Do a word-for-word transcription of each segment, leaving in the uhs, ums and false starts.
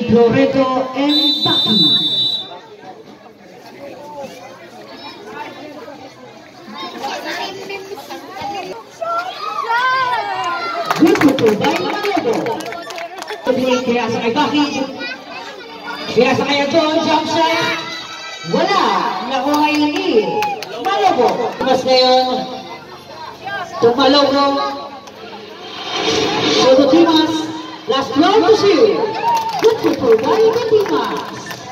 Loreto and Taki. Good to by Loreto. Kaya sa kay Taki. Kaya sa kaya doon, jump shot. Wala. Nakuha yung lagi. Malobo. Mas ngayon, tumalobo. Soto Timas. Last round to shoot. Good to by Timas.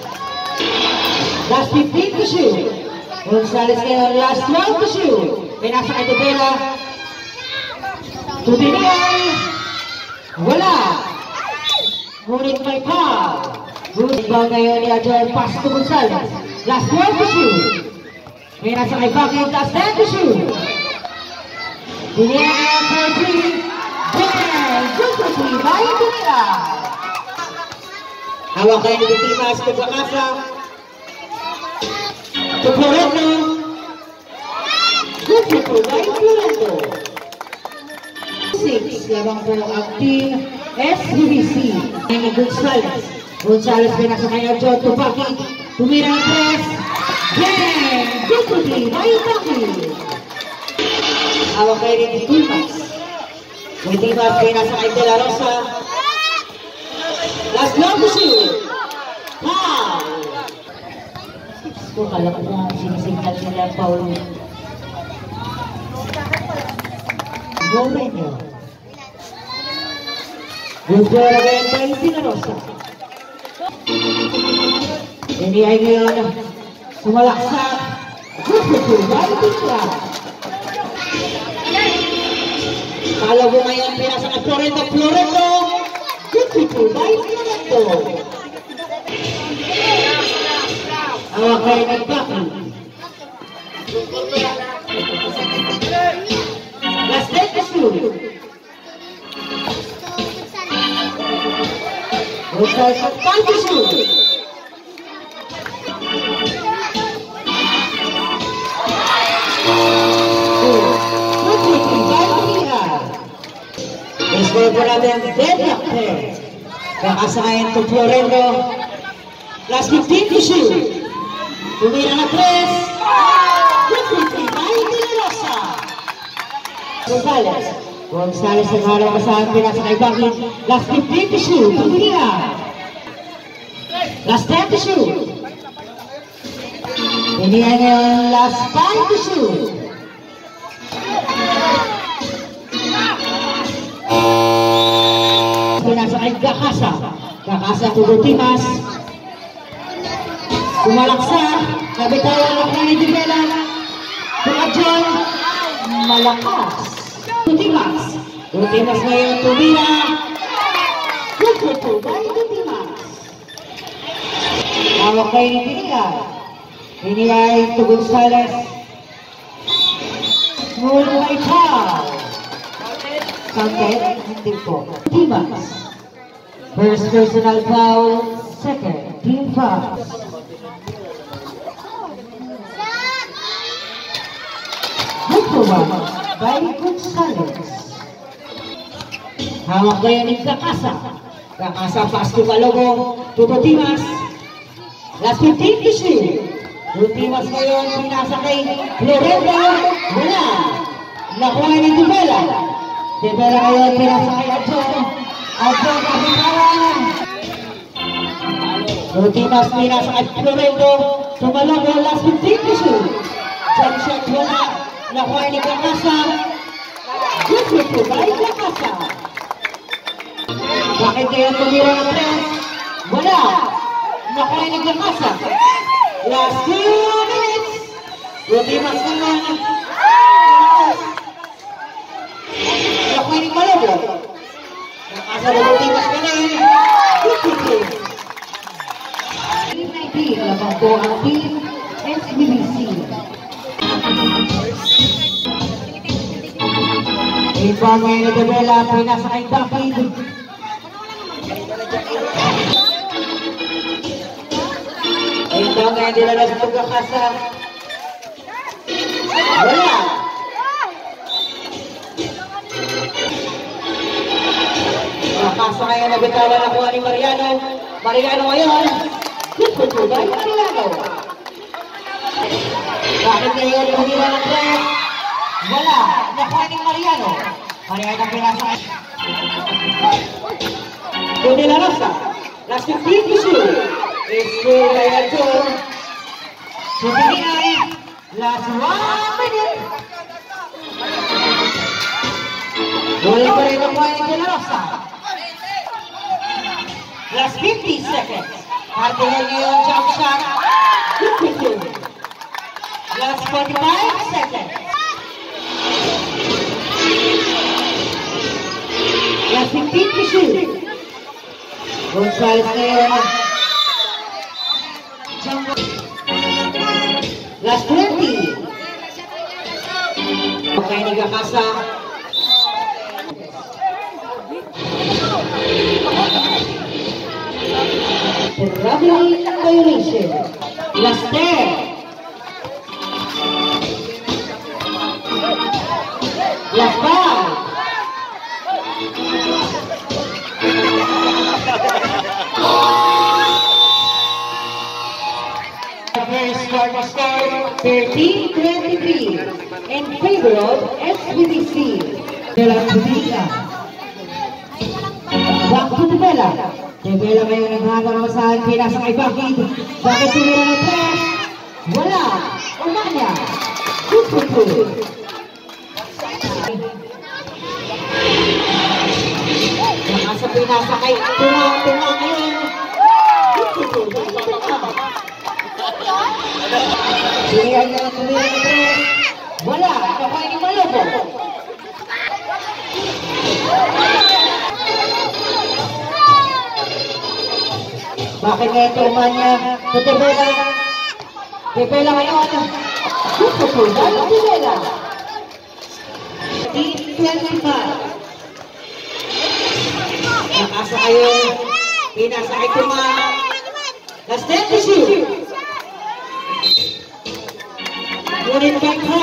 Last fifteen to shoot. Gonzales ngayon, last round to shoot. May nasa kay Tubera. Tubinay. Wala. Ngunit may foul. Good ball ngayon ni Adrian, pass to Gonzales. Last one to shoot. May nasa kay Bakit, last ten to shoot. Pinira for three. Bang! Good for three by Pinira. Hawak kayo ni Timas, Tuglakasa. To Florento. Good for two by Florento. Six, labang po ang team S B B C. May Gonzales. Gonzales may nasa kanya John Tupaki. Tumira ang press. Bang! Good for three by Tupaki. Hawak kayo ni Timas. May Timas may nasa kay De La Rosa. Last long to shoot. Foul! Kung alam mo ang sinisignal nila Paul. Go Renyo. Good job again by De La Rosa. Ini ay ngayon sumalaksak. Good for two by Tupaki. Kala mo ngayon pinasa kay Florento. Florento. Good for two by Florento. Awak kayo ng Baki. Last ten to shoot. Gonzales at five to shoot. Good for three by Pinira. Score po natin deadlock pair. Kakasakayan to Florento. Last fifteen to shoot. Tumira na tres. Good for three by De La Rosa. Gonzales. Gonzales ang harap kasahan pinasa kay Bakit. Last fifteen to shoot. Tumira. Last ten to shoot. Tumira ngayon. Last five to shoot. Pinasa kay Kakasa. Kakasa to Timas. Kumalaksa, nabitayan ang Pinidibela. Tumadyon, malakas. Tutimas. Tutimas ngayon, tumira. Good for two by Tutimas. Hawak kayo ni Pinira. Pinira to Gonzales. Small by Chow. Counted, hindi po. Tutimas. First personal foul, second team foul. By Gonzales. Hawak kayo ni Kakasa. Kakasa pass to Kalobo. Tuto Timas. Last fifteen to shoot. Tuto Timas ngayon. Pinasa kay Florento. Wala. Nakuha ni Dibela. Dibela ngayon. Pinasa kay Adjon. Adjon kapitawan. Tuto Timas pinasa kay Florento. Tumalobo. Last fifteen to shoot. Jump shot wala. Nakuha ni Kakasa. Good for two by Kakasa. Bakit kayo tumira ng press? Wala. Nakuha ni Kakasa. Last two minutes. Rutimas naman. Nakuha ni Malobo. Kakasa na Rutimas naman. Good for two. Team nineteen. Labang po ang team S B B C. Ibang ngayon na Dibela, pinasa kay Bakit. Ibang ngayon nila sa Tuglakasa. Wala. Nakasa ngayon na bitawan ako ni Mariano. Mariano ngayon. Good for two by Mariano. Bakit ngayon humira ng press? Wala. Nakuha ni Mariano. Mariano pinasa. De La Rosa. Last fifteen to shoot. It's good by Arthur. twenty-nine. Last one minute. Wala pa rin nakuha ni De La Rosa. Last fifty seconds. Arthur ngayon jump shot. Last forty-five seconds. Last fifteen to shoot. Gonzales ngayon. Last twenty. Okay, nagkakasa. Traveling violation. Last ten. Last five. First quarter score thirteen twenty-three in favor of S B D C. De La Pubilla. Back to the Bella. De Bella ngayon naghahanda ng masahan. Pinasa kay Bakit. Bakit tumira ng press? Wala. Umanya. Good for two. Nakasa pinasa kay Tunga-Tunga ngayon. Good for two. Sinihan niya ng tumira ng press. Wala. Nakuha ni Malobo. Bakit ngayon Umanya? Sa Tebela. Tebela ngayon. Gusto po ba? Tebela. fifteen twenty-five. Nakasa kayo. Pinasa kay Tuma. Last ten to shoot. Ngunit kay Ka.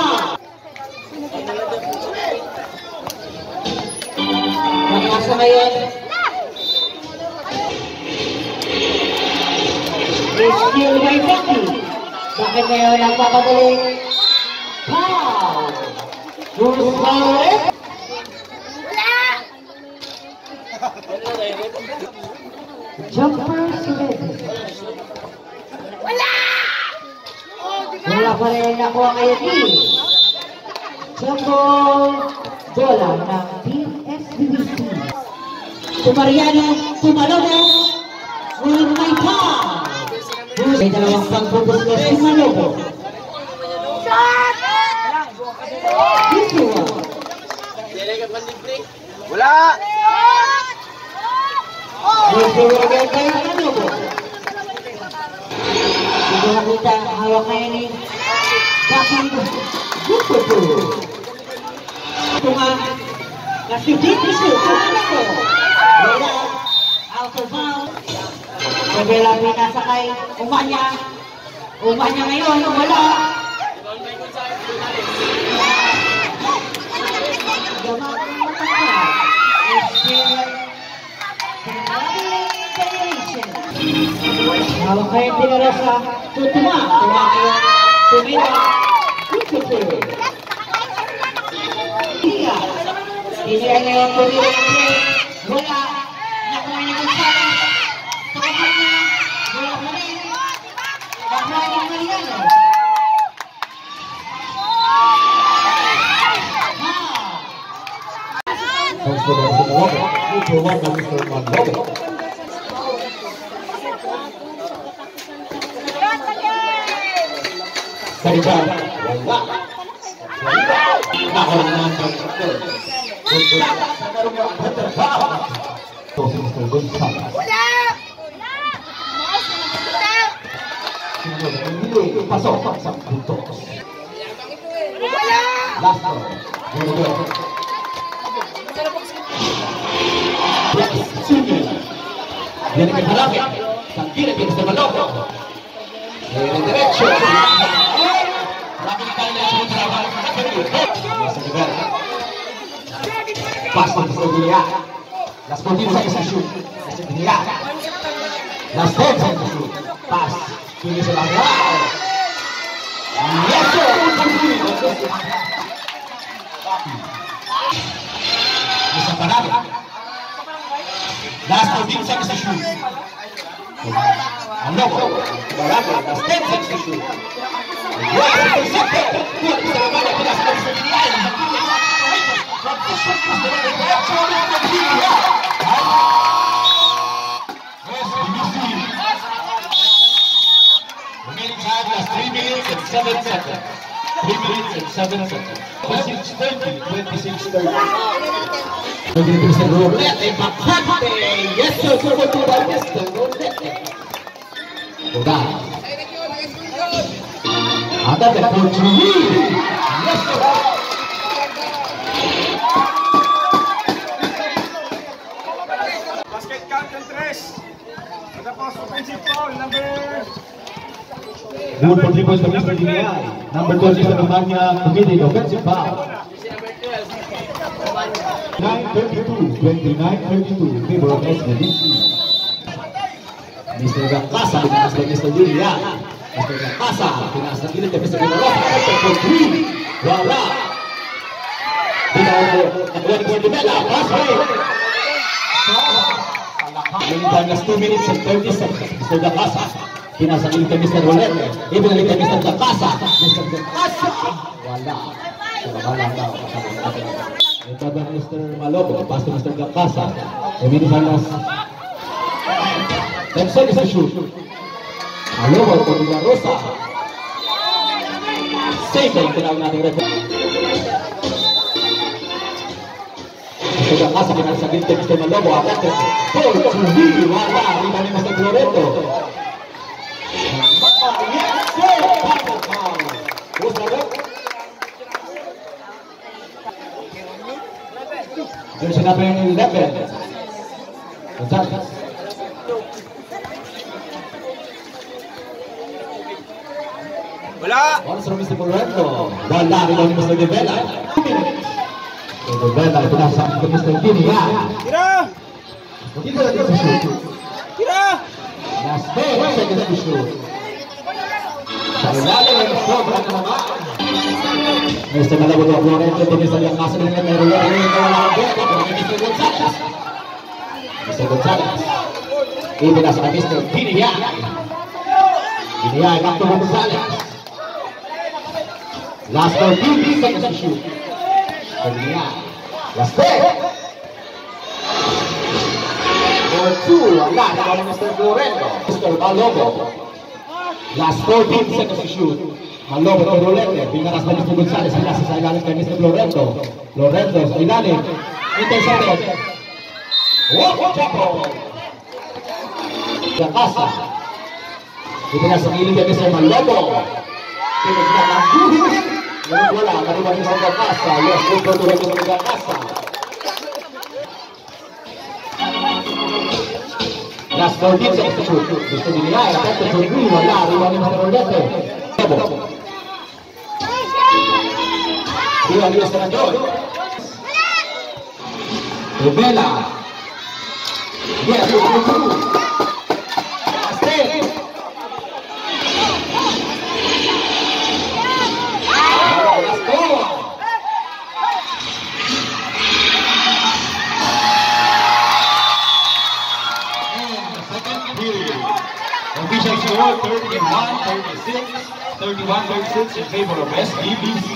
Nakasa ngayon. Rescue by Becky. Bakit ngayon ang papagaling? Pow! Who's power? Jumper Suledo. Wala pa rin nakuha ngayon ni Jumbo Bola ng Team S B D C. Tumariano, Tumalobo, with my pow! May dalawang pagpupos na si Malobo. Wala! Nagpapagay kayo ng Malobo. Hindi nakita, hawak kayo ni Bakit. Gusto po. Ito nga, last fifteen to shoot. Wala. Out of bounds. Nagela pinasa kay Umanya. Umanya ngayon, wala. Gamaan ng matanda. Hawak kayo tinara sa tutuma. Tuma kayo. Tumira. Kukupo. Tia. Tinira ngayon tumira ng play. Wala. Nakuha niya ng sana. Tumahan niya. Wala pa rin. Nakuha niya ng Mariano. Thanks for the Malobo. You provide the Mister Malobo. Sarita, wala. Nakaroon na ang pagkakal. Sa karong ang pagkakal. Ito si Mister Gonzales. Wala! Hindi, pasok sa puntos. Wala! Last one. Here we go. Sige. Yan ang halapin. Sa Philippines na Malobo. Ngayon ang diretsyo. Maraming tayo na sumutrabaho sa kapatid. Sa lugar. Pass ng Mister Villar. Las fourteen seconds to shoot. Mister Villar. Last ten seconds to shoot. Pass. Pili sa lang. Yes, sir! Isa pa natin. Last fourteen seconds to shoot. Ang logo. Barako. Last ten seconds to shoot. Yes, intercepted! Kuha sa labada. Pinasal sa biniyay. From the shot is the direction of the media. Yes, B B C. Remaining time is three minutes and seven seconds. three minutes and seven seconds. twenty-six thirty. twenty-six thirty. Begitu Mister Roulette, Bakante. Yes, sir. Coba coba Mister Roulette. Udah. Ada the Portuguese. Yes, sir. Basket count and tres. Tapos offensive foul number. Good for three points for Mister Giniay. Number twelve is the Romania committed offensive foul. nine thirty-two, twenty-nine thirty-two in favor of S B D C. Mister Gangkasa dinaas kay Mister Giniay. Mister Gangkasa dinaas ng gilid kay Mister Giniay. For three. Wala. Dinaas kay Mister Giniay. Pass away. Meantime, last two minutes and thirty seconds. Mister Gangkasa. Pinasangin kay Mister Rolete. Ibinalik kay Mister Gangkasa. Mister Gangkasa. Wala. Wala daw. Ito ba Mister Malobo? Pass to Mister Gangkasa. Ibinalik last ten seconds to shoot. Malobo to Villa Rosa. Save na yung tinawag natin record. Mister Gangkasa pinasangin kay Mister Malobo. Attacker. Four to three. Wala. Riba ni Mister Loreto. Yes, sir! Final foul. Who's the look? Jersey number eleven. Gonzalez. Wala. Once from Mister Moreno. Wala rin ni Mister De Vela. Mister De Vela, ito na sa Mister Tinia. Tira! Dito na sa shoot. Tira! Last ten seconds to shoot. Sa ilalim ng sobra na naman. Mister Malabo na Florento, Mister Gangkasa na naman. Meron lang yung wala ang beta. Mister Gonzalez. Mister Gonzalez. Ibinasa ka Mister Tinia. Tinia, back to Gonzalez. Last fourteen seconds to shoot. Tinia. Last ten. For two, wala na Mister Florento. Mister Malobo. Last fourteen seconds to shoot. Malobo to Rolete. Binaras na Mister Gonzalez. Pinasa sa ilalim kay Mister Florento. Florento sa ilalim. Intercepted. Walk tackle. Gangkasa. Ipinasa sa gilid kay Mister Malobo. Pinagnak ang buhis. Ngayon wala. Nariwan sa Gangkasa. Yes, good for the rest of the Gangkasa. Last fourteen seconds to shoot. Gusto nila ay attempt to three. Wala. Riwan ni Mister Rolete. Riwan ni Mister Andoy. Rivela. Yes, two for two. Last ten. Last four. Official score thirty-one thirty-six, thirty-one thirty-six in favor of S B B C.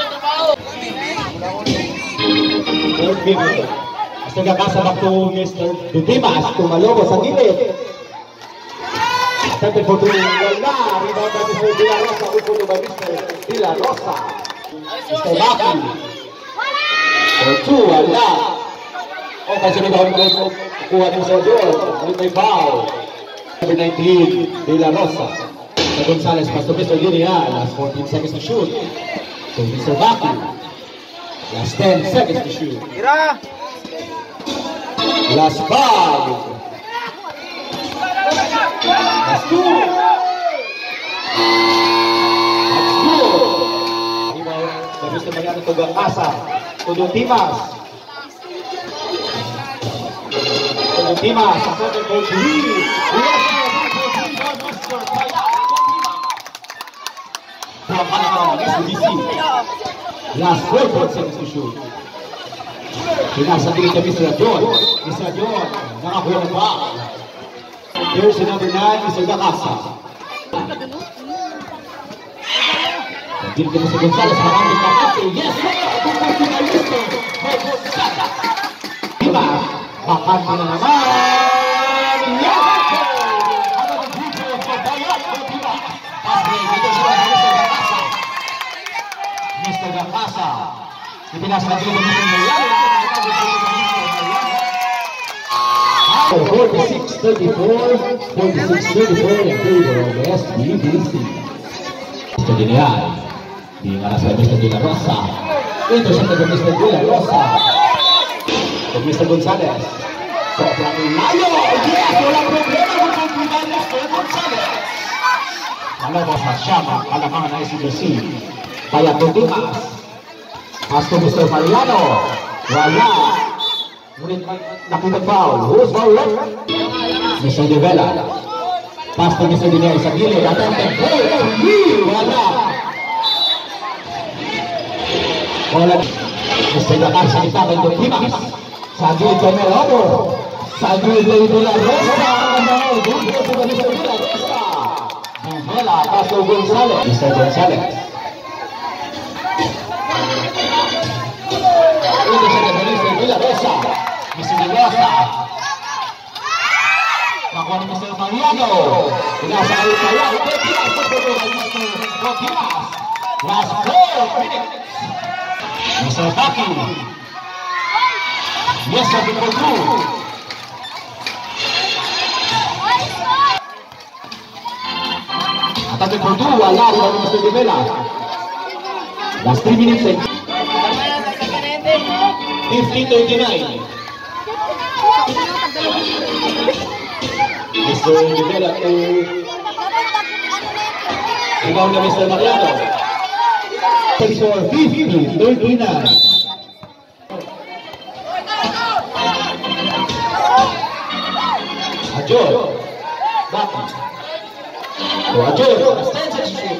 Third game. Mister Gangkasa back to Mister Dimas. Tumalobo sa gilid. Attempted for two. Wala. Rebound by Mister Villa Rosa. Upo by Mister Villa Rosa. Mister Baki. For two. Wala. O, kasi rebound ko kuha ni Mister George. May foul. Number nineteen, Villa Rosa. Mister Gonzalez, pass to Mister Giniay. Last fourteen seconds to shoot. To Mister Baki. Last ten seconds to shoot. Tira! Last five. Last two. Last two. Rebound by Mister Mariano to Gangkasa. To Dimas. To Dimas. Attempted for three. Last fourteen seconds to shoot. Pinasa din kay Mister John. Mister John, nakakuha ng foul. Here's the number nine, Mister Gacasa. Pagdil ka Mister Gonzalez, maraming kakate. Yes, sir! Kung finalista, may Gonzalez. Diba? Makante na naman. Yes! Ano ang dito sa bayan ko, diba? Pagdil, dito siya ng Mister Gacasa. Mister Gacasa. Ipinasa na dito Mister Mayari. forty-six thirty-four, forty-six thirty-four in favor of S B B C. Mister Dinian, di mana sa Mister De La Rosa. Ito siya kay Mister De La Rosa. Kay Mister Gonzalez. Sobrang layo! Yes! Walang problema kung pagkuhan Mister Gonzalez. Malabas na siya ang kalamangan ng S B B C. Kaya Tudimas. As to Mister Mariano. Wala. Ngunit nakita foul. Who's foul left? Mister De Vela. Pass to Mister Dinian sa gilid. Attempted play. Wala. Wala. Mister Dakar sa kita kay Tudimas. Sa gilid kay Melomo. Sa gilid kay De La Rosa. Dito sa Mister De La Rosa. De Vela. Pass to Gonzalez. Mister Gonzalez. Ito siya kay Mister De La Rosa. Mister De Rosa. Nakuha ni Mister Mariano. Pinasa kayo kaya. Last four minutes. Mister Taki. Yes, sabi ko two. Atake for two. Wala rin ni Mister De Vela. Last three minutes. fifteen thirty-nine. Mister De Vela to ikaw na Mister Mariano. For fifteen thirty-nine. Ajor. Baki. So Ajor. Extension shoot.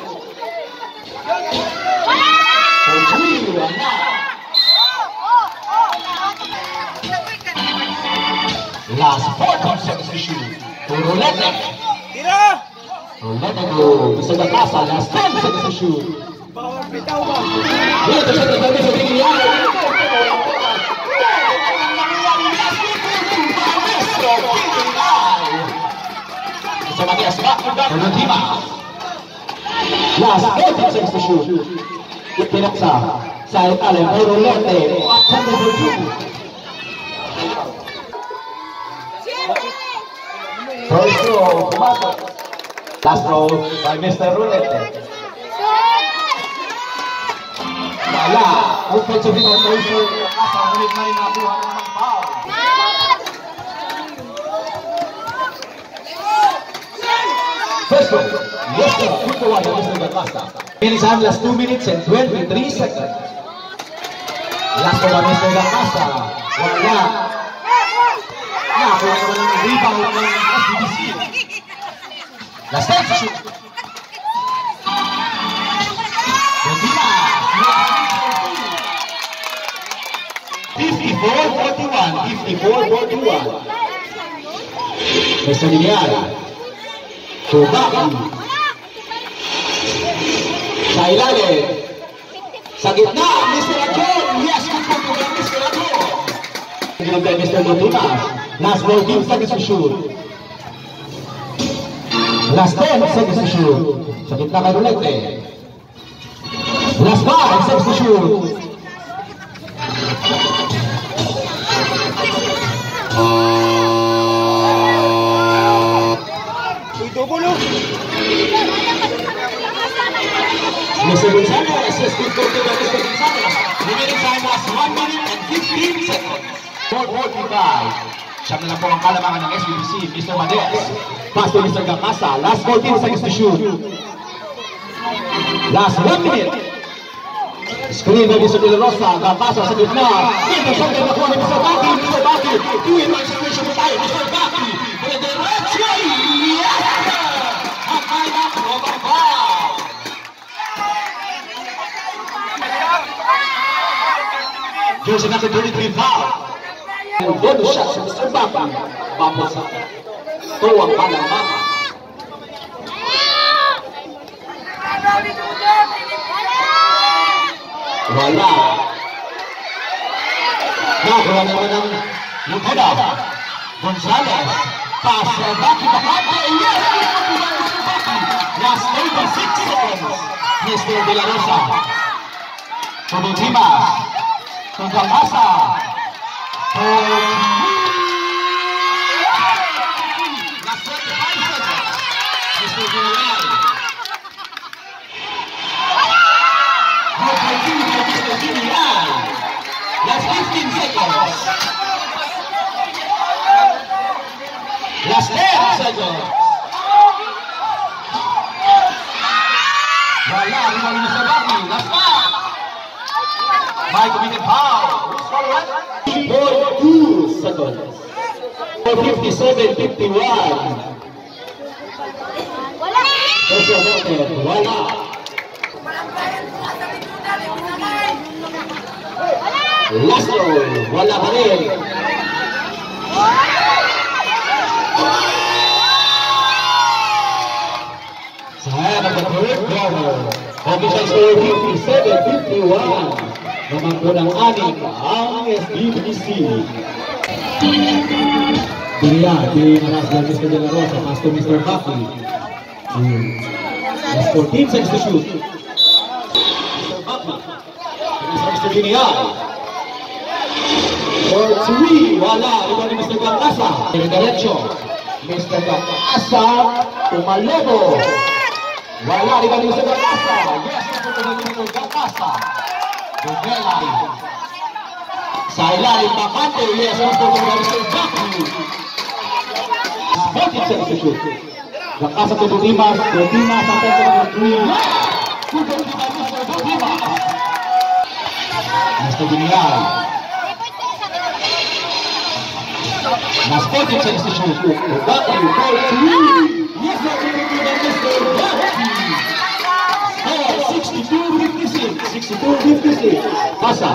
For three. Wala. Last fourteen seconds to shoot. To Rolete. Tira! Rolete to Mister Gacasa. Last ten seconds to shoot. Bawang bitaw ba? Dito siya kagabi sa Dinian. Mister Matias back. Rolete. Last fourteen seconds to shoot. Pinaksa sa Italian. Rolete. Attempt for two. First row, pumasok. Last row by Mister Rolete. Wala. Offensive rotation. Nasa ulit na rin nakuha ng foul. First row. Yes, sir. Good to one by Mister Gacasa. Finish time last two minutes and twenty-three seconds. Last row by Mister Gacasa. Wala. Nakuha naman ang rebound ng S B B C. Last time to shoot. fifty-four forty-one. fifty-four forty-one. Mister Dinian. Tubaki. Sa ilalim. Sa gitna. Mister Ajor. Yes, good po po Mister Ajor. Ginag kay Mister Tudimas. Last fourteen seconds to shoot. Last ten seconds to shoot. Sa gitna kay Rolete. Last five seconds to shoot. Idugulo! Mister Gonzalez, yes, good for to Mister Gonzalez. Remaining time was one minute and fifteen seconds. four forty-five. Siyam na lang po ang kalamangan ng S B B C, Mister Mades. Pass to Mister Gacasa. Last fourteen seconds to shoot. Last one minute. Screen by Mister De La Rosa. Gacasa sa gitna. Dito siya kay nakuha ni Mister Baki. Mister Baki. Two-in acceleration po tayo. Mister Baki. For the direction. Yes! Ang kailang robot ball. There's another twenty-three foul. Bonus shot sa Mister Baki. Papusa. Ito ang palang mama. Wala. Nakakuha naman ang Lupeda. Gonzalez. Pass sa Baki. Bakante. Yes! Last eighty-six seconds. Mister De La Rosa. Todo Dimas. Tunggang Asa. Last twenty-five seconds. Mister General. Mister General. Last fifteen seconds. Last ten seconds. Wala, lima minutes na Baki. Last five. May committed foul. forty-two seconds. fifty-seven fifty-one. First anointed. Wala. Last roll. Wala pa rin. Sayang ang third quarter. Official score fifty-seven fifty-one. Naman po ng anim ang S B B C. Diria, di maras ng Mister De La Rosa, pass to Mister Baki. Last fourteen seconds to shoot. Mister Baki. Mister Genial. For three, wala. Ito ni Mister Gangasa. Diretso. Mister Gangasa. Tumalobo. Wala. Ito ni Mister Gangasa. Yes, ito ni Mister Gangasa. Duvela. Sa ilalim Bakante. Yes, ito ni Mister Baki. fourteen seconds to shoot. Gangasa to Dimas. Dimas sa tempo ng three. Mister Dimas. Mister Genial. Last fourteen seconds to shoot. Baki for three. Yes, Mister Baki. Score sixty-two fifty-six. sixty-two fifty-six. Pasa.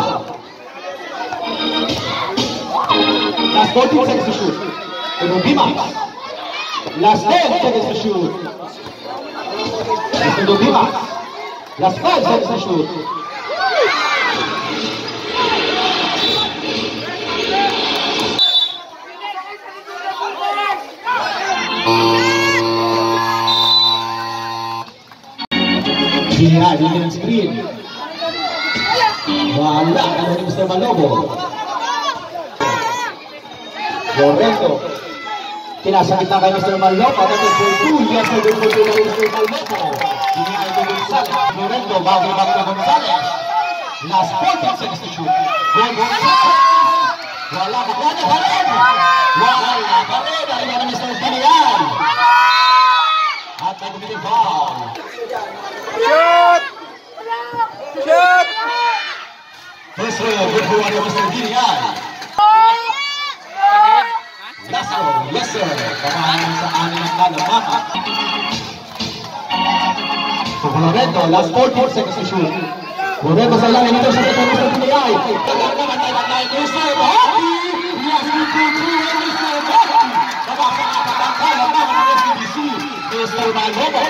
Last fourteen seconds to shoot. Dimas. Last ten seconds to shoot. Mister Dimas. Last five seconds to shoot. Dia di dalam screen. Wala kalau ni Mister Malobo. Lorenzo. Kinasakit na kay Mister Malobo. Tapi two years na din po sila ni Mister Malobo. Ini ay Gonzalez. Lorenzo bago bago Gonzalez. Last fourteen seconds to shoot. Gonzalez. Wala pa kanya pa rin. Wala pa rin. Ay na Mister Genial. At may kumili foul. Shoot! Shoot! First roll, good for one of Mister Genial. Last roll, yes sir. Kamahan sa anin ng kanan, mama. Lorenzo, last fourteen seconds to shoot. Lorenzo sa langit ito sa ito Mister Genial. Tagal naman tayo na tayo Mister Baki. Yes, we can do it, Mister Baki. Nabasa ka pa ang kanan naman ng S B B C. Mister Malobo.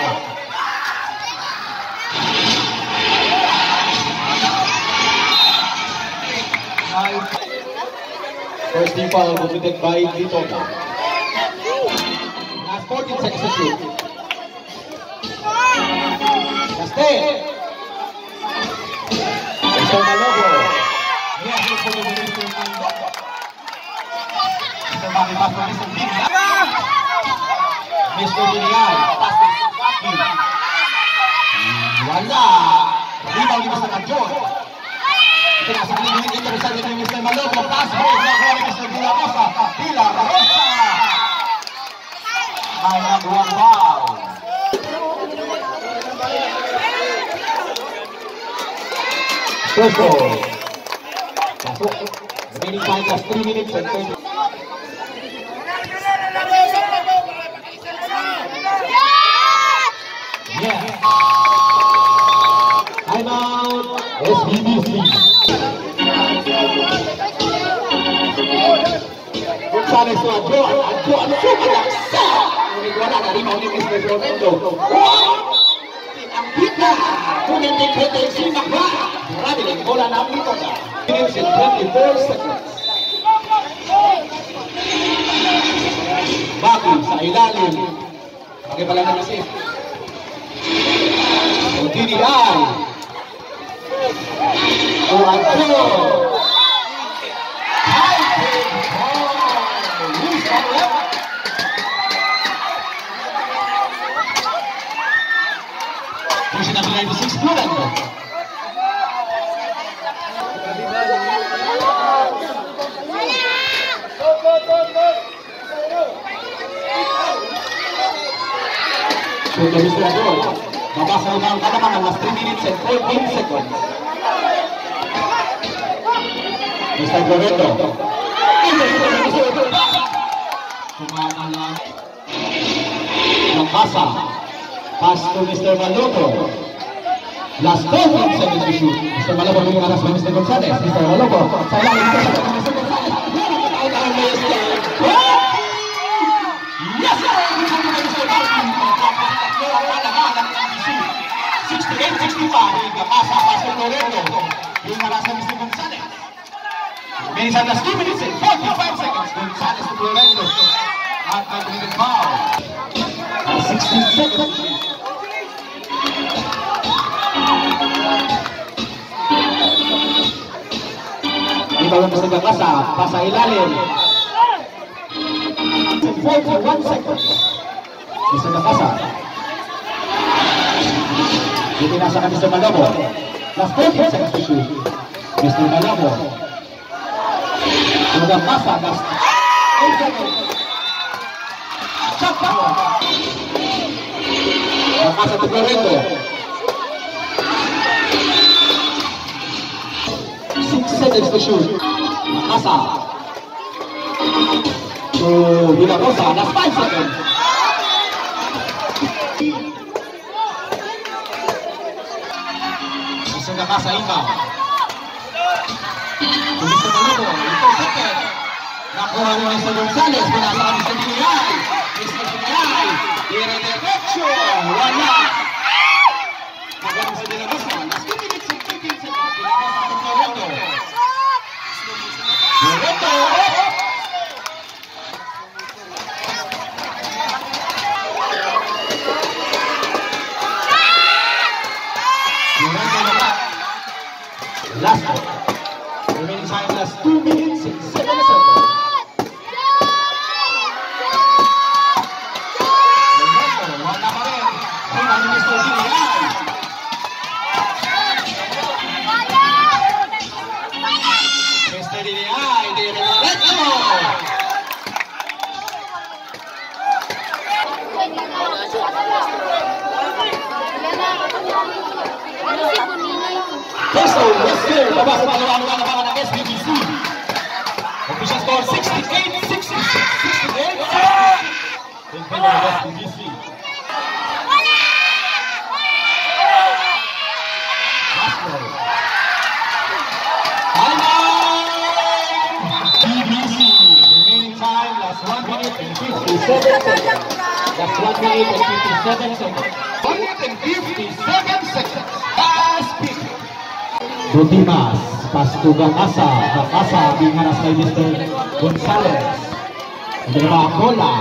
First team foul completed by Dito. Last fourteen seconds to shoot. Last ten. Mister Malobo. Yes, Mister Malobo. Mister Baki pass to Mister Genial. Mister Genial pass to Mister Baki. Wala. Rebound ni Mister Kajon. Nasa pinigil interesado ni Mister Malobo. Pass break na kuha ni Mister De La Rosa. De La Rosa. May nagawang foul. First goal. Pasok. Remaining time was three minutes and twenty. Yeah. Time out. S B B C. Gonzales to Adjo, Adjo, Adjo, Alaksa! Ngunit wala na rin ni mister Florendo. Wow! Ang pita! Ngunit ni Kete si Makwa. Marami rin bola na ang ito na. Minutes and twenty-four seconds. Baki sa ilalim. Baki pala na kasi. O D D I. O Adjo. Pushing up to ninety-six, Florendo. Shoot by mister Adjo. Mabasa ang kalamangan, last three minutes and fourteen seconds. mister Florendo. Kumakalang. Nakasa. Pass to mister Maloco. Last fourteen seconds to shoot. mister Maloco yung alas by mister Gonzales. mister Maloco. Sa ilalim ko siya by mister Gonzales. Out ang mister. Yes, sir! sixty-eight sixty-five. Nakasa. Pass to Florendo. Yung alas by mister Gonzales. Minutes and last two minutes and forty-five seconds. Gonzales to Florendo. At mag-minute foul. sixty seconds. Ito yung sa Gangasa. Pasa ilalim. forty-one seconds. Isa Gangasa. Itinasa ka mister Malabo. Last fourteen seconds to shoot. mister Malabo. Sudah masa gas. Cepat. Masa to Florendo. Six seconds to shoot. Masa. To Villa Rosa. That's five seconds. Bisa Masa inbound. mister Malabo, ito second. Nakuha ni mister Gonzales, pinasa ka mister Diniyay. mister Diniyay, tira derecho, wala. Nakuha mister Diniyay, last two minutes and fifteen seconds. Pinasa ka Florendo. Florendo! Florendo naman. Last one. Remaining time last two minutes and seven seconds. Remember, wala pa rin. Hina ni mister Diniyay. mister Diniyay, diretso. Peso, Western, baba sa paglawan-lawan ng S B B C. Official score sixty-eight sixty-six. sixty-eight sixty-six. In favor of S B B C. S B B C. Remaining time, last one minute and fifty-seven seconds. Last one minute and fifty-seven seconds. one minute and fifty-seven seconds. Last pick. Rutimas, pass to Gangasa. Gangasa, bingaras kay mister Gonzales. Hindi na mga bola.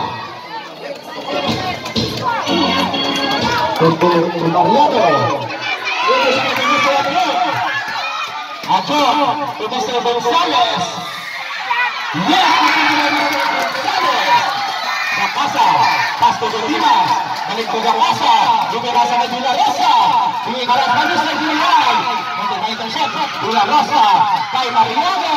Ito, Mariano. Adjo, to mister Gonzales. Yes, Gonzales. Gangasa, pass to Rutimas. Balik to Gangasa. Bingaras kay Villa Rosa. Bingaras kay mister Diniyay. Villa Rosa kay Mariano.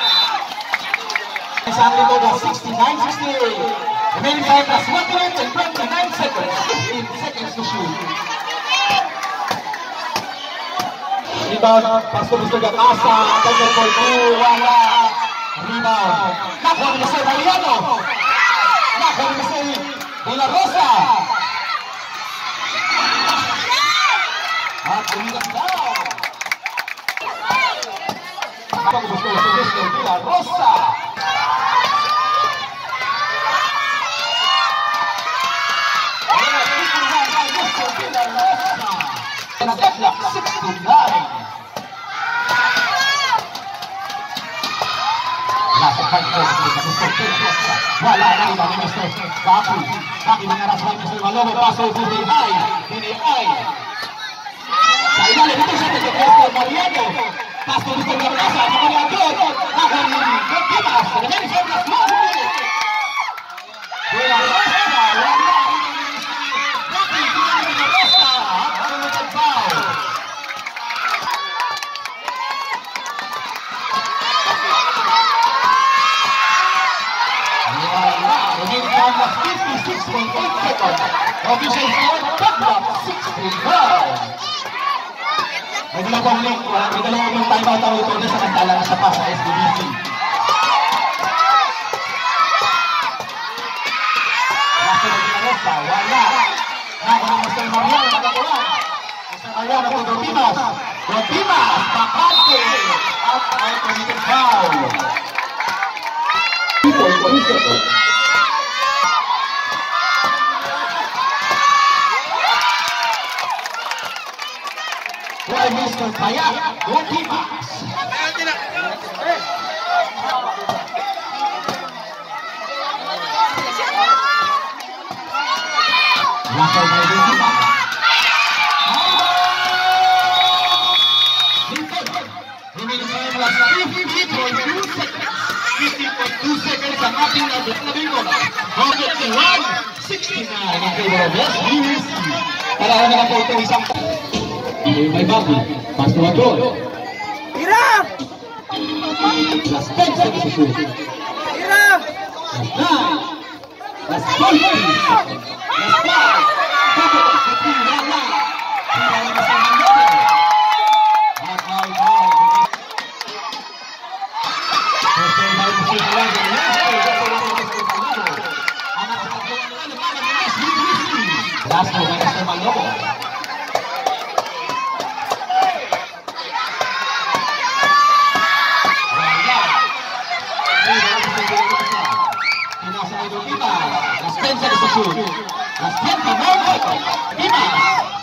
Isang lito na sixty-nine sixty-eight. Remaining time plus one minute and twenty-nine seconds. fifteen seconds to shoot. Rebound, pass to mister Gangasa. Kanyang ball to, wala. Rebound. Nakuha ni mister Mariano. Nakuha ni mister Villa Rosa. At tumigas down. Habang gusto si mister Villa Rosa. La Rosa. Deadlock sixty-nine. Last fight goes to Mister Rosa. Wala na iba ni Mister Baki. Baki mengaras kay Mister Malobo. Paso to the eye. Ini eye. Sa ilalim ito siya kay Mister Mariano. Paso Mister Rosa. Sa kanya doon. Akan ni Dimas. Again from the small minute. La Rosa. Wala. Baki. La Rosa. Absolute foul. fifty-six point eight seconds. Official score, Deadlock sixty-nine. May dalawang link, may dalawang yung timeout ang ito sa kantala na sa pa sa S B B C. Lasa na Dinarosa, wala. Nako ng Mister Mariano, nagkakulan. Mister Mariano po, Dotimas. Dotimas, bakante. At ay committed foul. two point two seconds. By Mister Payat, Dotimas. Langsung by Dotimas. fifty point two seconds. fifty point two seconds ang ating labing bola. fifty-one sixty-nine in favor of S B C. Para na po ito isang may Baki, pass to Adol. Hirap! Last ten seconds to shoot. Hirap! Last nine. Last twenty. Last five. Bakit ang sabi wala? Hindi na sa mga At foul, foul. First day by Mister Malado. Last day by Mister Malado. Las ten seconds to shoot. Las twenty-one seconds. Dimas.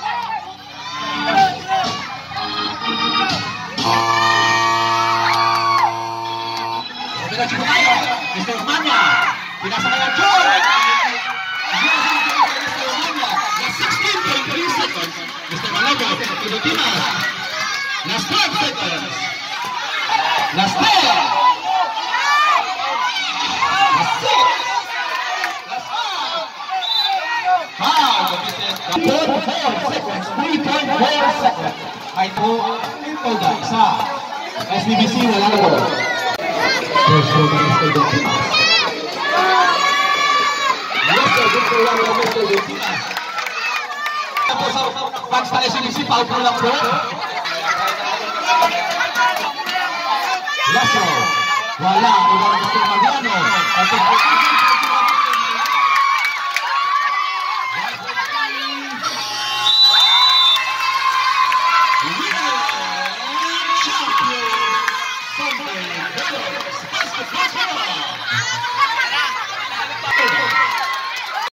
Diretso tayo. Mister Manya. Pinasa kaya John. Las sixteen point three seconds. Mister Malago. To Dimas. Las twelve seconds. Las ten. Las six. four point four seconds, three point four seconds. Ay po, ito da, isa. S B B C, wala na po. First goal by Mister Dotimas. Mister Dotimas, Mister Dotimas. Ito sa fans na S B B C, foul po lang po. Lasso, wala. Wala Mister Mariano.